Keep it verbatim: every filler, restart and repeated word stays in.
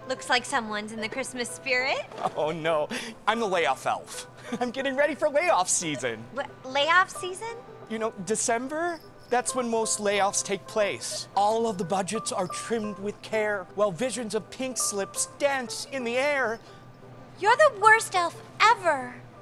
Looks like someone's in the Christmas spirit. Oh no, I'm the layoff elf. I'm getting ready for layoff season. What, layoff season? You know, December? That's when most layoffs take place. All of the budgets are trimmed with care, while visions of pink slips dance in the air. You're the worst elf ever.